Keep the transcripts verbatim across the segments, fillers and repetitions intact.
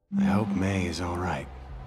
I hope May is all right.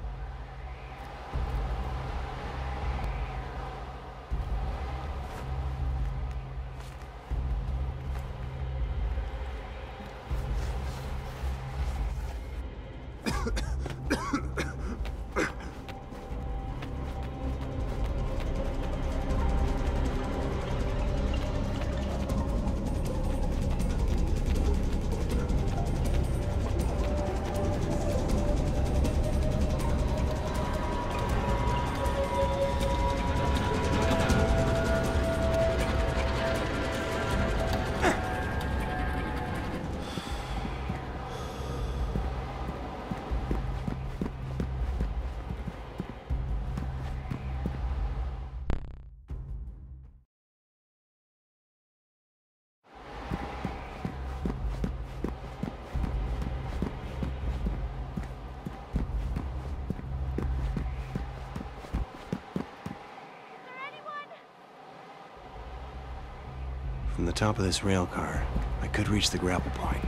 From the top of this rail car, I could reach the grapple point.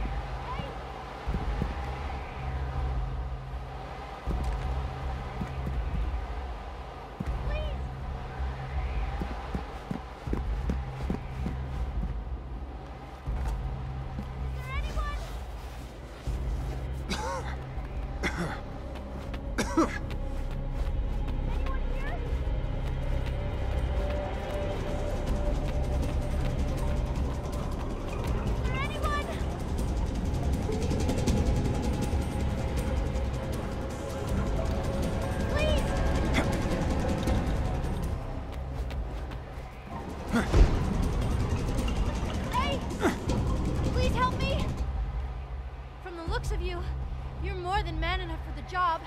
Hey! Please help me! From the looks of you, you're more than man enough for the job.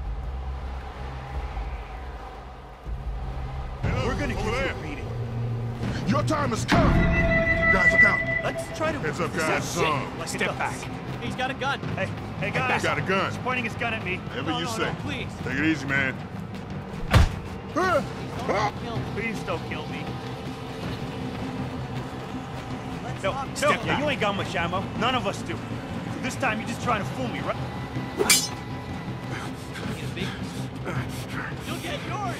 We're gonna give you a beating. Your time has come! Guys, look out! Let's try to... Heads up, guys. Some. Like Step back. He's got a gun. Hey, hey guys. He's got a gun. He's pointing his gun at me. Whatever no, you no, say. No, please. Take it easy, man. Ah! Ah! Kill me. Please don't kill me. Let's No, stop. no, Step yeah, back. you ain't got much ammo. None of us do. So this time you're just trying to fool me, right? Get a big... You'll get yours.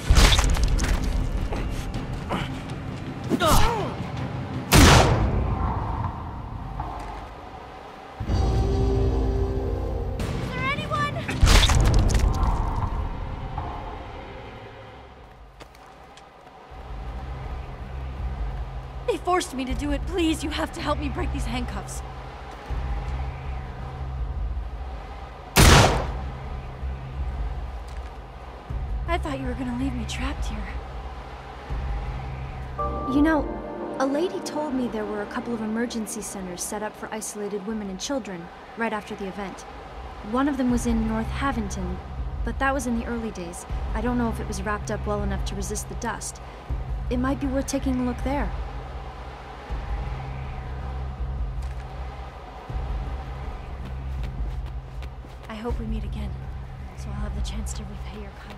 Is there anyone? They forced me to do it. Please, you have to help me break these handcuffs. I thought you were gonna leave me trapped here. You know, a lady told me there were a couple of emergency centers set up for isolated women and children right after the event. One of them was in North Havington, but that was in the early days. I don't know if it was wrapped up well enough to resist the dust. It might be worth taking a look there. I hope we meet again, so I'll have the chance to repay your kindness.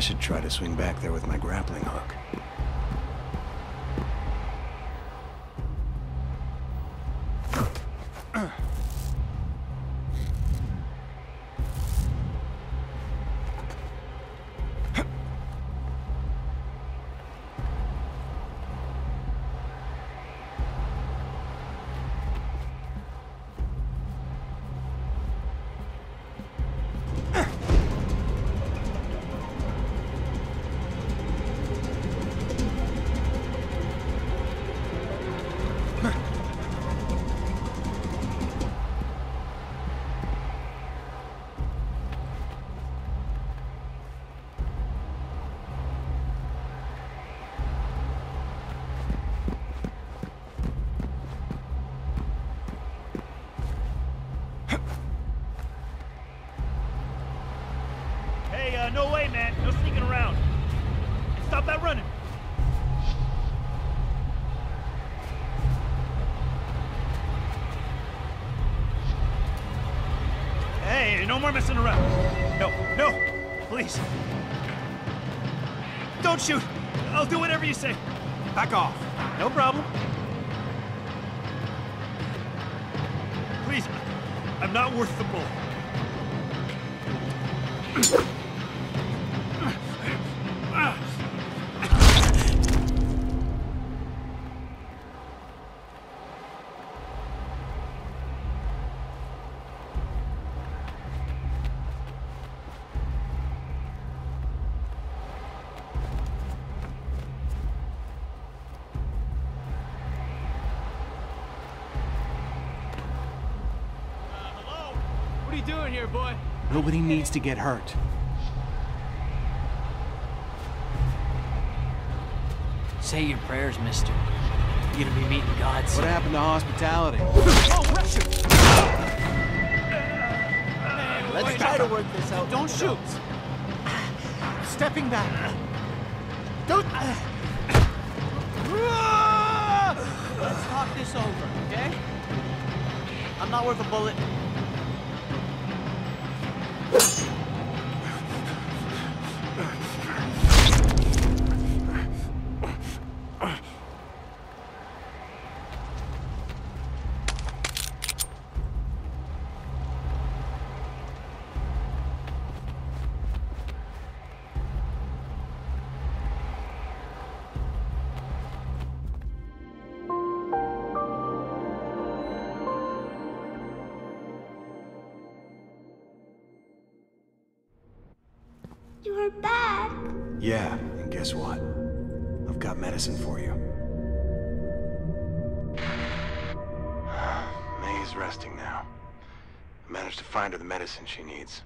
should try to swing back there with my grappling hook. Hey, uh, no way, man. No sneaking around. Stop that running. Hey, no more messing around. No, no, please. Don't shoot. I'll do whatever you say. Back off. No problem. Please, I'm not worth the bullet. What are you doing here, boy? Nobody needs to get hurt. Say your prayers, mister. You're gonna be meeting God soon. What happened to hospitality? Oh, Russia! Let's try to work this out. Don't shoot. Stepping back. Don't. Let's talk this over, okay? I'm not worth a bullet. You're back. Yeah, and guess what? I've got medicine for you. May's resting now. I managed to find her the medicine she needs.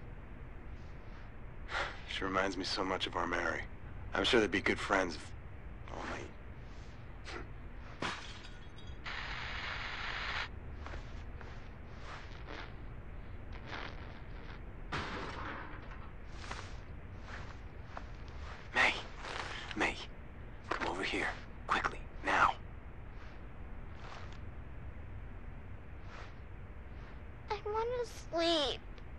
She reminds me so much of our Mary. I'm sure they'd be good friends if only... May. May. Come over here. Quickly. Now. I want to sleep.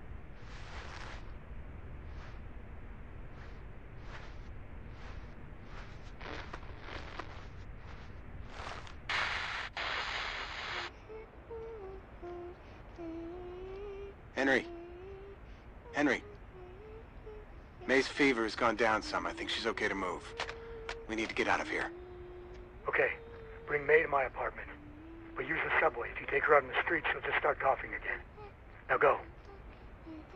Henry. Henry. May's fever has gone down some. I think she's okay to move. We need to get out of here. Okay, bring May to my apartment. But use the subway. If you take her out on the street, she'll just start coughing again. Now go.